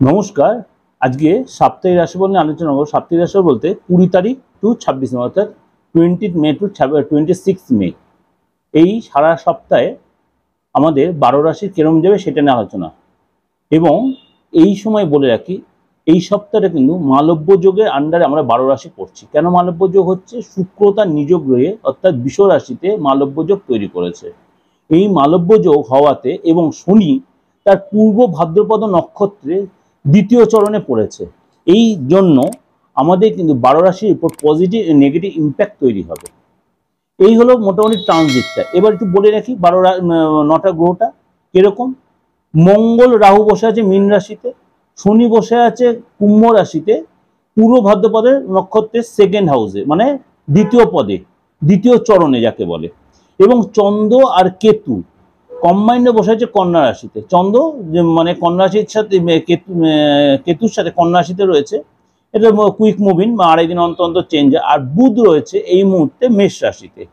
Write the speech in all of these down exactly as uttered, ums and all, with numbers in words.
নমস্কার। আজকে সাপ্তাহিক রাশিফল নিয়ে আলোচনা করব। সাপ্তাহিক রাশিফল বলতে কুড়ি তারিখ টু ছাব্বিশ মে, অর্থাৎ twenty May to twenty six May, এই সারা সপ্তাহে আমাদের বারো রাশি কেরম যাবে সেটা নিয়ে আলোচনা। এবং এই সময় বলে রাখি, এই সপ্তাহটা কিন্তু মালব্য যোগের আন্ডারে আমরা বারো রাশি পড়ছি। কেন মালব্য যোগ হচ্ছে? শুক্র তার নিজ গ্রহে অর্থাৎ বৃষ রাশিতে মালব্য যোগ তৈরি করেছে। এই মালব্য যোগ হওয়াতে এবং শনি তার পূর্ব ভাদ্রপদ নক্ষত্রে দ্বিতীয় চরণে পড়েছে, এই জন্য আমাদের কিন্তু বারো রাশির উপর পজিটিভ নেগেটিভ ইম্প্যাক্ট তৈরি হবে। এই হলো মোটামুটি ট্রানজিটটা। এবার একটু বলে রাখি বারো নটা গ্রহটা কিরকম। মঙ্গল রাহু বসে আছে মীন রাশিতে, শনি বসে আছে কুম্ভ রাশিতে পূর্ব ভাদ্রপদের নক্ষত্রের সেকেন্ড হাউসে, মানে দ্বিতীয় পদে, দ্বিতীয় চরণে যাকে বলে। এবং চন্দ্র আর কেতু কম্বাইন্ডে বসে আছে কন্যা রাশিতে। চন্দ্র মানে কন্যা রাশির সাথে কেতু কেতুর সাথে কন্যা রাশিতে রয়েছে, এটা কুইক মুভিং বা আড়াই দিন অন্তর অন্তর চেঞ্জ। আর বুধ রয়েছে এই মুহূর্তে মেষ রাশিতে,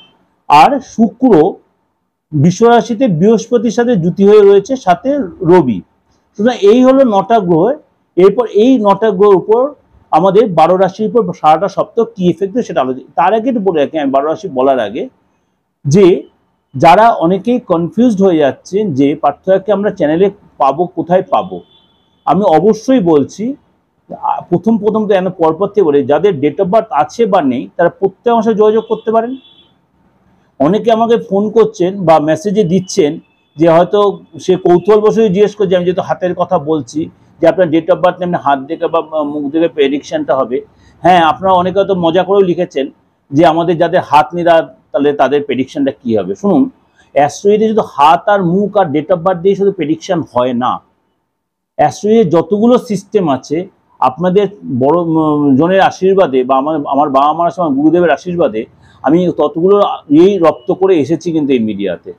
আর শুক্র বৃষ রাশিতে বৃহস্পতির সাথে জুতি হয়ে রয়েছে, সাথে রবি। সুতরাং এই হলো নটা গ্রহ। এরপর এই নটা গ্রহের উপর আমাদের বারো রাশির উপর সারাটা সপ্তাহ কি এফেক্ট সেটা আলোচনা। তার আগে বলে রাখি, আমি বারো রাশি বলার আগে, যে যারা অনেকেই কনফিউজড হয়ে যাচ্ছেন যে পার্থক্যকে আমরা চ্যানেলে পাবো, কোথায় পাবো, আমি অবশ্যই বলছি প্রথম প্রথম তো এনে পরপর থেকে বলে যাদের ডেট অফ বার্থ আছে বা নেই তারা প্রত্যেক মাসে যোগাযোগ করতে পারেন। অনেকে আমাকে ফোন করছেন বা মেসেজে দিচ্ছেন যে হয়তো সে কৌতূহলবশত জিজ্ঞেস করছে, আমি যেহেতু হাতের কথা বলছি, যে আপনার ডেট অফ বার্থ নেই, হাত দেখে বা মুখ দেখে প্রেডিকশনটা হবে। হ্যাঁ, আপনারা অনেকে হয়তো মজা করেও লিখেছেন যে আমাদের যাদের হাত নিরা তাহলে তাদের প্রেডিকশনটা কি হবে। শুনুন, অ্যাস্ট্রোলজিতে শুধু হাত আর মুখ আর ডেট অফ বার্থ দিয়ে শুধু প্রেডিকশন হয় না। অ্যাস্ট্রোলজির যতগুলো সিস্টেম আছে, আপনাদের বড় জনের আশীর্বাদে বা আমার আমার বাবা মার সময় গুরুদেবের আশীর্বাদে আমি ততগুলো এই রপ্ত করে এসেছি কিন্তু এই মিডিয়াতে।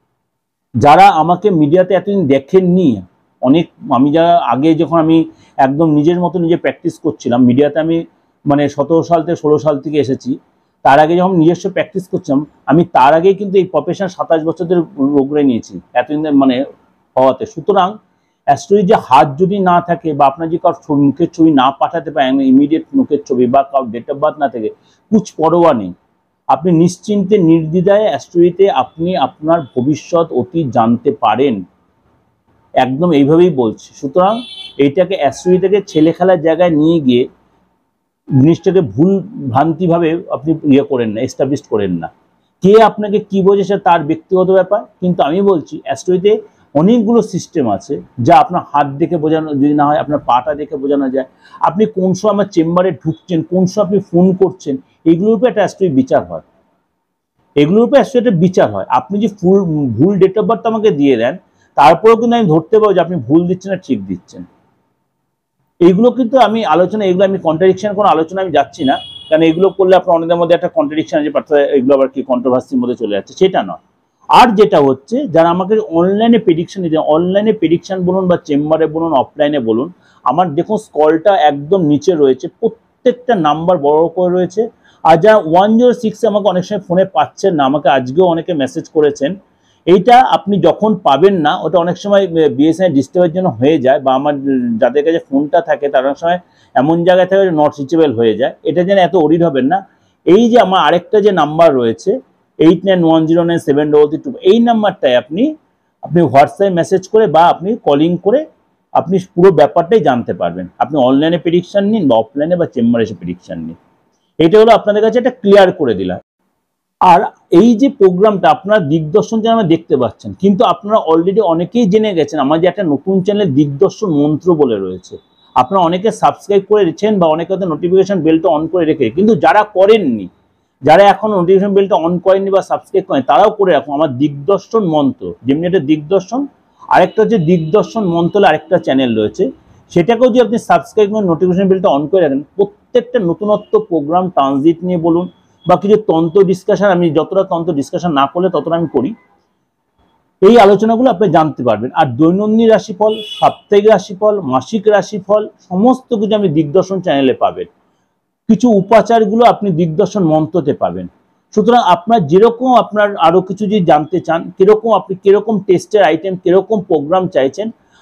যারা আমাকে মিডিয়াতে এতদিন দেখেননি, অনেক আমি যারা আগে যখন আমি একদম নিজের মতো নিজে প্র্যাকটিস করছিলাম মিডিয়াতে, আমি মানে সতেরো সাল থেকে ষোলো সাল থেকে এসেছি, তার আগে যখন নিজস্ব প্র্যাকটিস করছিলাম আমি, তার আগে কিন্তু এই প্রফেশন সাতাশ বছর ধরে রোগড়ে নিয়েছি এতদিন মানে হওয়াতে। সুতরাং অ্যাস্ট্রোলজি যে হাত যদি না থাকে বা আপনার যে কারোর মুখের ছবি না পাঠাতে পারেন, ইমিডিয়েট মুখের ছবি বা কারোর ডেট অফ বার্থ না থাকে, কুছ পরোয়া নেই, আপনি নিশ্চিন্তে নির্দ্বিধায় অ্যাস্ট্রোলজিতে আপনি আপনার ভবিষ্যৎ অতীত জানতে পারেন। একদম এইভাবেই বলছি। সুতরাং এইটাকে অ্যাস্ট্রোলজিটাকে ছেলে খেলার জায়গায় নিয়ে গিয়ে জিনিসটাকে ভুল ভ্রান্তিভাবে আপনি ইয়ে করেন না, এস্টাবলিশ করেন না। কে আপনাকে কি বোঝে সে তার ব্যক্তিগত ব্যাপার, কিন্তু আমি বলছি অ্যাস্ট্রোলজিতে অনেকগুলো সিস্টেম আছে যা আপনার হাত দেখে বোঝানো, যদি না হয় আপনার পাটা দেখে বোঝানো যায়। আপনি কোন সময় আমার চেম্বারে ঢুকছেন, কোন সময় আপনি ফোন করছেন, এগুলোর উপর একটা অ্যাস্ট্রোলজি বিচার হয়। এগুলোর উপর অ্যাস্ট্রোলজির বিচার হয়। আপনি যে ফুল ভুল ডেট অফ বার্থ আমাকে দিয়ে দেন, তারপরেও কিন্তু আমি ধরতে পারবো যে আপনি ভুল দিচ্ছেন না ঠিক দিচ্ছেন। এইগুলো কিন্তু আমি আলোচনা, এগুলো আমি কন্ট্রাডিকশন কোনো আলোচনা আমি যাচ্ছি না, কারণ এগুলো করলে আপনার অনেকের মধ্যে একটা কন্ট্রাডিকশন আছে, এগুলো আবার কি কন্ট্রোভার্সির মধ্যে চলে যাচ্ছে, সেটা নয়। আর যেটা হচ্ছে, যারা আমাকে অনলাইনে প্রেডিকশন দিতে, অনলাইনে প্রেডিকশন বলুন বা চেম্বারে বলুন, অফলাইনে বলুন, আমার দেখুন স্কলটা একদম নিচে রয়েছে, প্রত্যেকটা নাম্বার বড় করে রয়েছে। আর যারা ওয়ান জিরো সিক্সে আমাকে অনেক সময় ফোনে পাচ্ছেন না, আমাকে আজকেও অনেকে মেসেজ করেছেন, এইটা আপনি যখন পাবেন না, ওটা অনেক সময় বিএসএনএল ডিস্টার্বের জন্য হয়ে যায়, বা আমার যাদের কাছে ফোনটা থাকে তার অনেক সময় এমন জায়গায় থাকে নট রিচেবল হয়ে যায়। এটা যেন এত ওরিড হবেন না। এই যে আমার আরেকটা যে নাম্বার রয়েছে eight nine one zero nine seven double three two, এই নাম্বারটায় আপনি আপনি হোয়াটসঅ্যাপে মেসেজ করে বা আপনি কলিং করে আপনি পুরো ব্যাপারটাই জানতে পারবেন। আপনি অনলাইনে প্রেডিকশন নিন বা অফলাইনে বা চেম্বারে এসে প্রেডিকশন নিন। এটা হলো আপনাদের কাছে একটা ক্লিয়ার করে দিলাম। আর এই যে প্রোগ্রামটা আপনারা দিগদর্শন চ্যানেলে দেখতে পাচ্ছেন, কিন্তু আপনারা অলরেডি অনেকেই জেনে গেছেন আমার যে একটা নতুন চ্যানেল দিগদর্শন মন্ত্র বলে রয়েছে। আপনারা অনেকে সাবস্ক্রাইব করে রেখেছেন বা অনেকে হয়তো নোটিফিকেশন বেলটা অন করে রেখে, কিন্তু যারা করেননি, যারা এখন নোটিফিকেশন বেলটা অন করেননি বা সাবস্ক্রাইব করেন, তারাও করে রাখুন আমার দিগদর্শন মন্ত্র। যেমনি একটা দিগদর্শন, আরেকটা হচ্ছে দিগদর্শন মন্ত্র, আরেকটা চ্যানেল রয়েছে, সেটাকেও যদি আপনি সাবস্ক্রাইব করেন, নোটিফিকেশন বেলটা অন করে রাখেন, প্রত্যেকটা নতুনত্ব প্রোগ্রাম ট্রানজিট নিয়ে বলুন বা কিছু তন্ত্র ডিসকাশন, আমি যতটা তন্ত্র ডিসকাশন না করলে ততটা আমি করি, এই আলোচনাগুলো আপনি জানতে পারবেন। আর দৈনন্দিন রাশিফল, সাপ্তাহিক রাশিফল, মাসিক রাশিফল, সমস্ত কিছু আপনি দিগদর্শন চ্যানেলে পাবেন। কিছু উপাচারগুলো আপনি দিগদর্শন মন্ত্রতে পাবেন। সুতরাং আপনার যেরকম আপনার আরো কিছু যদি জানতে চান, কিরকম আপনি কিরকম টেস্টের আইটেম, কিরকম প্রোগ্রাম চাইছেন,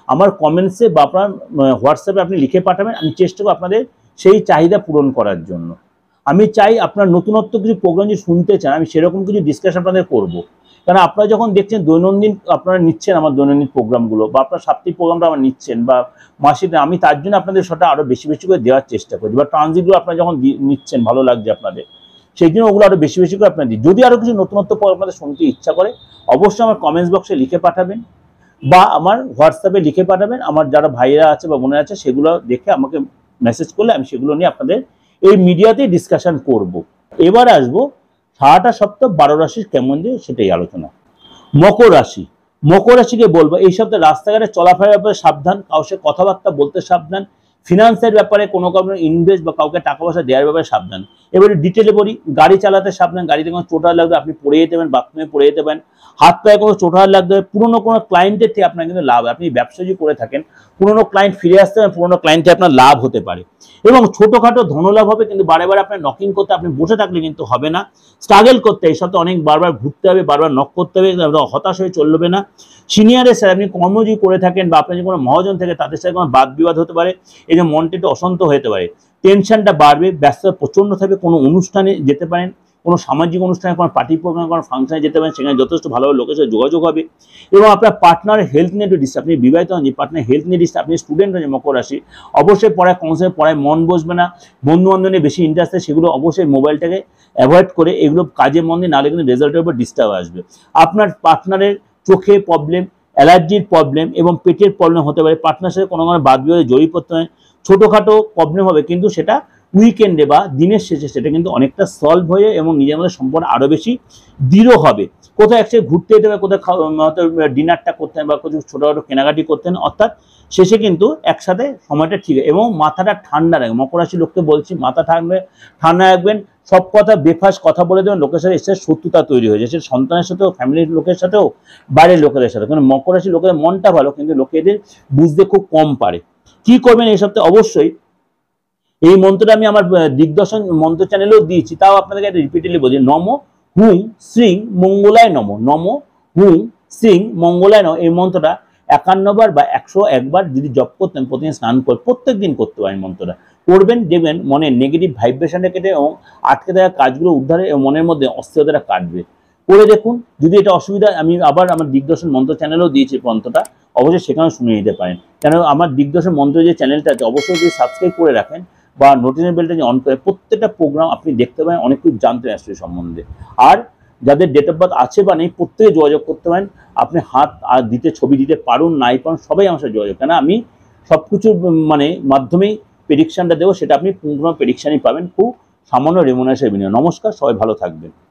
আমার কমেন্টসে বা আপনার হোয়াটসঅ্যাপে আপনি লিখে পাঠাবেন, আমি চেষ্টা করব আপনাদের সেই চাহিদা পূরণ করার জন্য। আমি চাই আপনার নতুনত্ব কিছু প্রোগ্রাম যদি শুনতে চান, আমি সেরকম কিছু ডিসকাশন আপনাদের করবো। কারণ আপনারা যখন দেখছেন দৈনন্দিন আপনারা নিচ্ছেন আমার দৈনন্দিন প্রোগ্রামগুলো, বা আপনার সাপ্তাহিক প্রোগ্রামটা আমার নিচ্ছেন বা মাসিক, আমি তার জন্য আপনাদের সেটা আরও বেশি বেশি করে দেওয়ার চেষ্টা করি, বা ট্রানজিটগুলো আপনারা যখন নিচ্ছেন ভালো লাগছে আপনাদের, সেই জন্য ওগুলো আরও বেশি বেশি করে আপনারা দিই। যদি আরও কিছু নতুনত্ব আপনাদের শুনতে ইচ্ছা করে অবশ্যই আমার কমেন্টস বক্সে লিখে পাঠাবেন বা আমার হোয়াটসঅ্যাপে লিখে পাঠাবেন। আমার যারা ভাইয়েরা আছে বা বোনেরা আছে সেগুলো দেখে আমাকে মেসেজ করলে আমি সেগুলো নিয়ে আপনাদের এই মিডিয়াতেই ডিসকাশন করব। এবার আসবো সারাটা সপ্তাহ বারো রাশির কেমন যে সেটাই আলোচনা। মকর রাশি, মকর রাশিকে বলবো এই সপ্তাহে রাস্তাঘাটে চলাফেরার ব্যাপারে সাবধান, কারোর সাথে কথাবার্তা বলতে সাবধান, ফিনান্সের ব্যাপারে কোনো কারণে ইনভেস্ট বা কাউকে টাকা পয়সা দেওয়ার ব্যাপারে সাবধান। এবারে ডিটেলে বলি, গাড়ি চালাতে সাবধান, গাড়িতে কোনো চোট লাগবে আপনি পড়ে যেতে পারেন, বাথরুমে পড়ে যেতে পারেন, হাত পায়ে কোনো চোট লাগবে, পুরোনো কোনো ক্লায়েন্টের থেকে আপনার কিন্তু লাভ, আপনি ব্যবসা যদি করে থাকেন পুরোনো ক্লায়েন্ট ফিরে আসতে পারেন, পুরোনো ক্লায়েন্টে আপনার লাভ হতে পারে এবং ছোটোখাটো ধনলাভ হবে, কিন্তু বারে বারে আপনার নকিং করতে আপনি বসে থাকলে কিন্তু হবে না, স্ট্রাগল করতে এই সপ্তাহে অনেক বারবার ঘুরতে হবে, বারবার নক করতে হবে, হতাশ হয়ে চলবে না। সিনিয়রের সাথে আপনি কর্মজীবী করে থাকেন বা আপনার যে কোনো মহাজন থেকে তাদের সাথে কোনো বাদ বিবাদ হতে পারে, এই যে মনটা একটু অশান্ত হতে পারে, টেনশনটা বাড়বে, ব্যস্ততা প্রচণ্ড থাকবে, কোনো অনুষ্ঠানে যেতে পারেন, কোনো সামাজিক অনুষ্ঠানে, কোনো পার্টি প্রোগ্রাম, কোনো ফাংশনে যেতে পারেন, সেখানে যথেষ্ট ভালোভাবে লোকের সাথে যোগাযোগ হবে এবং আপনার পার্টনারের হেলথ নিয়ে একটু ডিস্টার্ব, আপনি বিবাহিত হন, পার্টনার হেলথ নিয়ে ডিস্টার্ব, আপনি স্টুডেন্ট হয়েছে মকর রাশি, অবশ্যই পড়ায় কনসেন্ট্রেট, পড়ায় মন বসবে না, বন্ধু বান্ধবে বেশি ইন্টারেস্ট, সেগুলো অবশ্যই মোবাইলটাকে অ্যাভয়েড করে এগুলো কাজে মন দিয়ে, নাহলে কিন্তু রেজাল্টের উপর ডিস্টার্ব আসবে। আপনার পার্টনারের চোখে প্রবলেম, অ্যালার্জির প্রবলেম এবং পেটের প্রবলেম হতে পারে, পার্টনারের সাথে কোনো কোনো বাদ বিবাদে জড়িয়ে পড়তে হয়, ছোটোখাটো প্রবলেম হবে, কিন্তু সেটা উইকেন্ডে বা দিনের শেষে সেটা কিন্তু অনেকটা সলভ হয়ে এবং নিজের মধ্যে সম্পর্ক আরও বেশি দৃঢ় হবে। কোথাও একসাথে ঘুরতে যেতে হবে, কোথাও হয়তো ডিনারটা করতে হবে বা কিছু ছোটোখাটো কেনাকাটি করতে হবে, অর্থাৎ শেষে কিন্তু একসাথে সময়টা ঠিক এবং মাথাটা ঠান্ডা রাখবে। মকর রাশির লোককে বলছি মাথা ঠান্ডা ঠান্ডা রাখবেন, সব কথা বেফাস কথা বলে দেবেন, লোকের সাথে এসে শত্রুতা তৈরি হয়ে যায়, সে সন্তানের সাথেও, ফ্যামিলির লোকের সাথেও, বাইরের লোকেদের সাথে। কারণ মকর রাশির লোকেদের মনটা ভালো, কিন্তু লোকেদের বুঝতে খুব কম পারে। কি করবেন এই সপ্তাহে? অবশ্যই এই মন্ত্রটা আমি আমার দিগদর্শন মন্ত্র চ্যানেলেও দিয়েছি, তাও আপনাদেরকে রিপিটেডলি বলছি, নম হুম শ্রীং মঙ্গলায় নম, নম হুম শ্রীং মঙ্গলায় নম, এই মন্ত্রটা একান্ন বার বা একশো একবার যদি জপ করতেন, প্রতিদিন স্নান করে প্রত্যেক দিন করতে পারেন, মন্ত্রটা করবেন, দেখবেন মনের নেগেটিভ ভাইব্রেশনটা কেটে এবং আটকে থাকা কাজগুলো উদ্ধারে এবং মনের মধ্যে অস্থিরতাটা কাটবে। করে দেখুন, যদি এটা অসুবিধা, আমি আবার আমার দিগদর্শন মন্ত্র চ্যানেলেও দিয়েছি মন্ত্রটা, অবশ্যই সেখানেও শুনে নিতে পারেন। কেন আমার দিগদর্শন মন্ত্র যে চ্যানেলটা আছে অবশ্যই যদি সাবস্ক্রাইব করে রাখেন বা নোটিফিকেশন বেলটা যে অন করে, প্রত্যেকটা প্রোগ্রাম আপনি দেখতে পারেন, অনেক কিছু জানতে অ্যাস্ট্রোলজি সম্বন্ধে। আর যাদের ডেট অফ বার্থ আছে বা নেই প্রত্যেকে যোগাযোগ করতে পারেন, আপনি হাত আর দিতে ছবি দিতে পারুন নাই পারুন সবাই আমার সাথে যোগাযোগ, কেন আমি সব কিছুর মানে মাধ্যমেই প্রেডিকশানটা দেবো, সেটা আপনি পূর্ণ প্রেডিকশানই পাবেন খুব সামান্য রেমুনারেশনের বিনিময়ে। নমস্কার, সবাই ভালো থাকবেন।